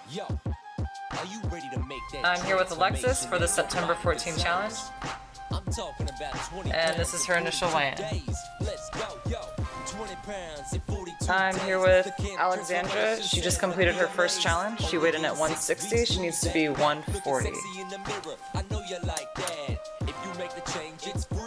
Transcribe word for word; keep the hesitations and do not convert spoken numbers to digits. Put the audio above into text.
I'm here with Alexis for the September fourteenth challenge. And this is her initial weigh-in. I'm here with Alexandra. She just completed her first challenge. She weighed in at one sixty. She needs to be one forty.